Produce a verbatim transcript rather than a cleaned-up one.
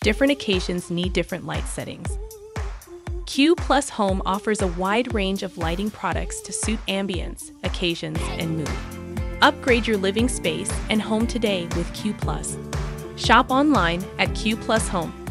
different occasions need different light settings. QPlus Home offers a wide range of lighting products to suit ambience, occasions, and mood. Upgrade your living space and home today with QPlus. Shop online at QPlus Home.